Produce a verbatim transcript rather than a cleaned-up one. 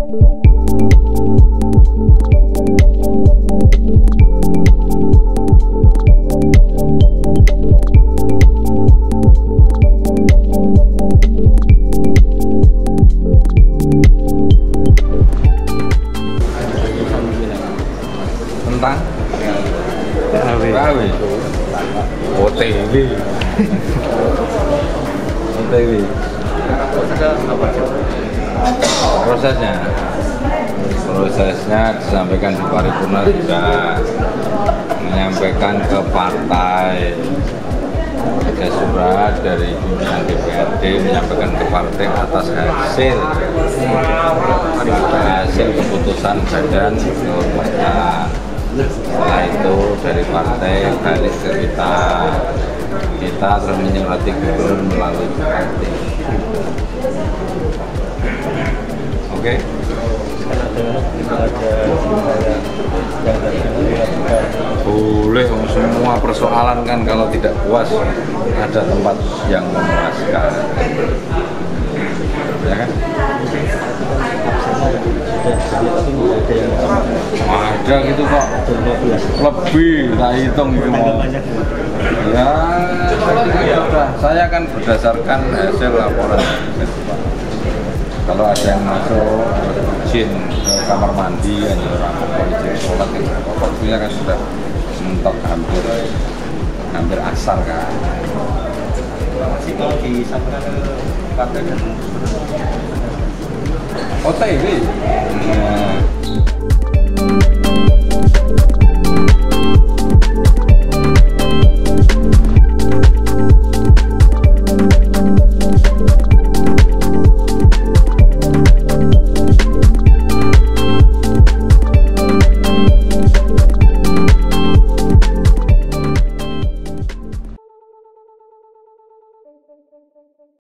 Tentang Rawi O T W O T W prosesnya prosesnya disampaikan di paripurna juga, menyampaikan ke partai, ada surat dari pimpinan D P R D menyampaikan ke partai atas hasil hasil keputusan badan kehormatan. Setelah itu dari partai balik ke kita, kita terus menyurati gubernur melalui partai. Oke. Boleh, semua persoalan kan kalau tidak puas ada tempat yang memuaskan, ya kan? Ada gitu kok, lebih tak hitung gitu. Ya, ya udah. Saya kan berdasarkan hasil laporan. Kalau ada yang masuk izin ke kamar mandi, hanya orang izin sholat, pokoknya kan sudah mentok hampir hampir asar kan. Masih mau disampaikan ke partai dan O T W